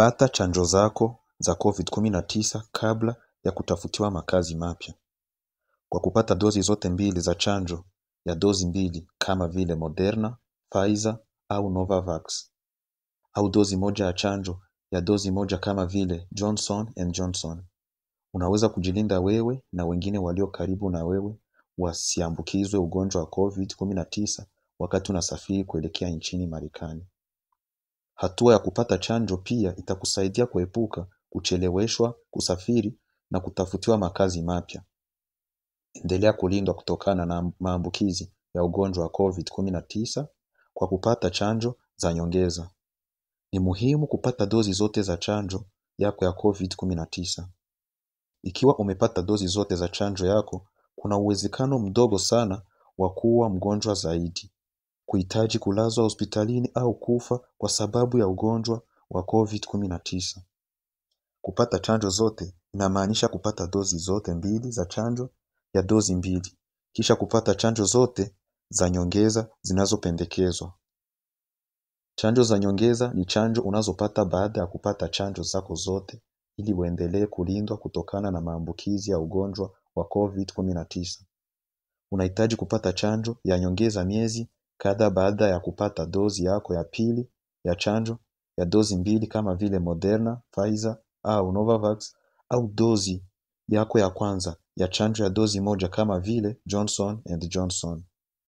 Pata chanjo zako za COVID-19 kabla ya kutafutiwa makazi mapya. Kwa kupata dozi zote mbili za chanjo ya dozi mbili kama vile Moderna, Pfizer au Novavax, au dozi moja ya chanjo ya dozi moja kama vile Johnson and Johnson, unaweza kujilinda wewe na wengine walio karibu na wewe wasiambukizwe ugonjwa wa COVID-19 wakati unasafiri kuelekea nchini Marekani. Hatua ya kupata chanjo pia itakusaidia kuepuka kucheleweshwa kusafiri na kutafutiwa makazi mapya. Endelea kulindwa kutokana na maambukizi ya ugonjwa wa COVID-19 kwa kupata chanjo za nyongeza. Ni muhimu kupata dozi zote za chanjo yako ya COVID-19. Ikiwa umepata dozi zote za chanjo yako, kuna uwezekano mdogo sana wa kuwa mgonjwa zaidi, kuhitaji kulazwa hospitalini au kufa kwa sababu ya ugonjwa wa COVID-19. Kupata chanjo zote inamaanisha kupata dozi zote mbili za chanjo ya dozi mbili, kisha kupata chanjo zote za nyongeza zinazopendekezwa. Chanjo za nyongeza ni chanjo unazopata baada ya kupata chanjo zako zote ili uendelee kulindwa kutokana na maambukizi ya ugonjwa wa COVID-19. Unahitaji kupata chanjo ya nyongeza miezi kadhaa baada ya kupata dozi yako ya pili ya chanjo ya dozi mbili kama vile Moderna, Pfizer au Novavax, au dozi yako ya kwanza ya chanjo ya dozi moja kama vile Johnson and Johnson.